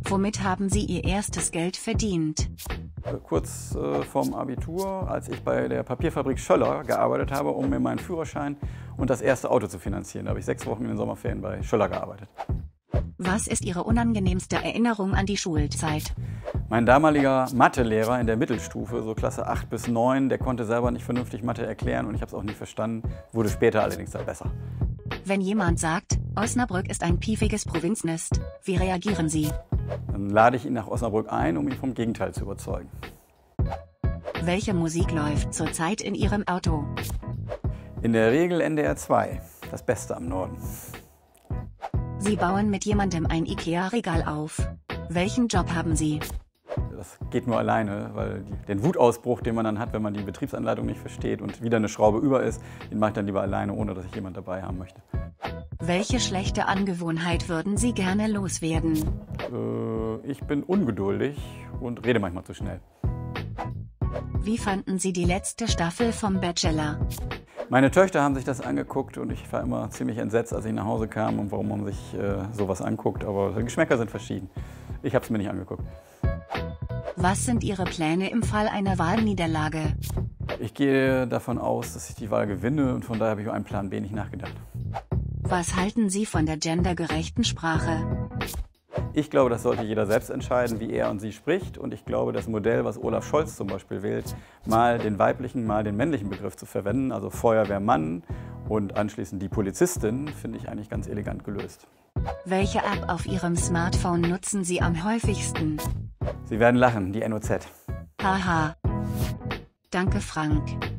Womit haben Sie Ihr erstes Geld verdient? Kurz vorm Abitur, als ich bei der Papierfabrik Schöller gearbeitet habe, um mir meinen Führerschein und das erste Auto zu finanzieren. Da habe ich 6 Wochen in den Sommerferien bei Schöller gearbeitet. Was ist Ihre unangenehmste Erinnerung an die Schulzeit? Mein damaliger Mathelehrer in der Mittelstufe, so Klasse 8 bis 9, der konnte selber nicht vernünftig Mathe erklären und ich habe es auch nie verstanden, wurde später allerdings dann besser. Wenn jemand sagt, Osnabrück ist ein piefiges Provinznest, wie reagieren Sie? Dann lade ich ihn nach Osnabrück ein, um ihn vom Gegenteil zu überzeugen. Welche Musik läuft zurzeit in Ihrem Auto? In der Regel NDR 2, das Beste am Norden. Sie bauen mit jemandem ein IKEA-Regal auf. Welchen Job haben Sie? Das geht nur alleine, weil den Wutausbruch, den man dann hat, wenn man die Betriebsanleitung nicht versteht und wieder eine Schraube über ist, den mache ich dann lieber alleine, ohne dass ich jemand dabei haben möchte. Welche schlechte Angewohnheit würden Sie gerne loswerden? Ich bin ungeduldig und rede manchmal zu schnell. Wie fanden Sie die letzte Staffel vom Bachelor? Meine Töchter haben sich das angeguckt und ich war immer ziemlich entsetzt, als ich nach Hause kam und warum man sich sowas anguckt. Aber die Geschmäcker sind verschieden. Ich habe es mir nicht angeguckt. Was sind Ihre Pläne im Fall einer Wahlniederlage? Ich gehe davon aus, dass ich die Wahl gewinne und von daher habe ich über einen Plan B nicht nachgedacht. Was halten Sie von der gendergerechten Sprache? Ich glaube, das sollte jeder selbst entscheiden, wie er und sie spricht. Und ich glaube, das Modell, was Olaf Scholz zum Beispiel wählt, mal den weiblichen, mal den männlichen Begriff zu verwenden, also Feuerwehrmann und anschließend die Polizistin, finde ich eigentlich ganz elegant gelöst. Welche App auf Ihrem Smartphone nutzen Sie am häufigsten? Sie werden lachen, die NOZ. Haha. Danke, Frank.